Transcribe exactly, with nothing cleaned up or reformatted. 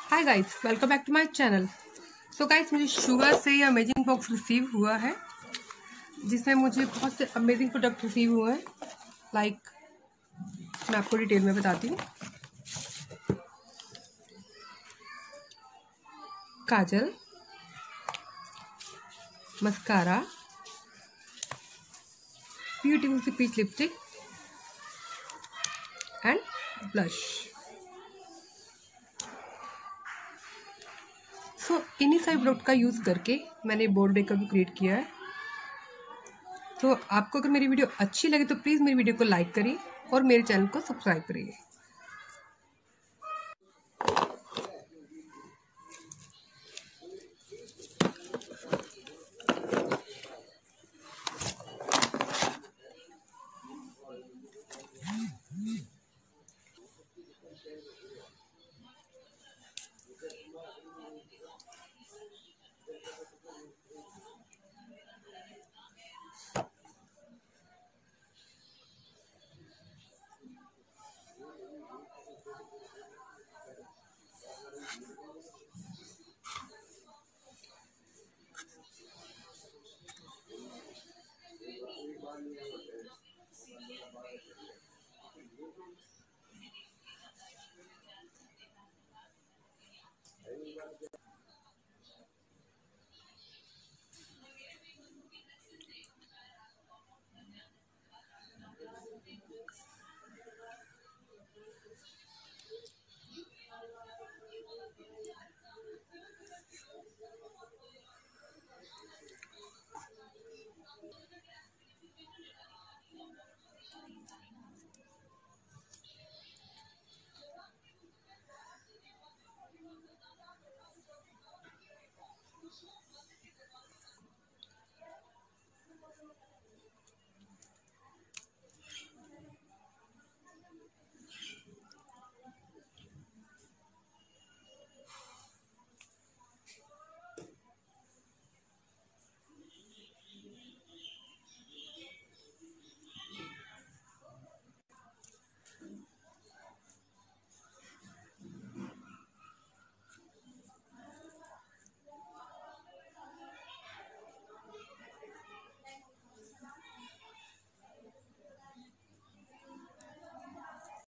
Hi guys, welcome back to my channel. So guys, मुझे sugar से ये amazing box receive हुआ है जिसमें मुझे बहुत से अमेजिंग प्रोडक्ट रिसीव हुए हैं। लाइक like, मैं आपको डिटेल में बताती हूँ। काजल, मस्कारा, ब्यूटीफुल सी peach lipstick and blush. So so, इन्हीं सारे प्रोडक्ट का यूज़ करके मैंने बोल्ड मेकअप भी क्रिएट किया है। तो आपको अगर मेरी वीडियो अच्छी लगे तो प्लीज़ मेरी वीडियो को लाइक करिए और मेरे चैनल को सब्सक्राइब करिए।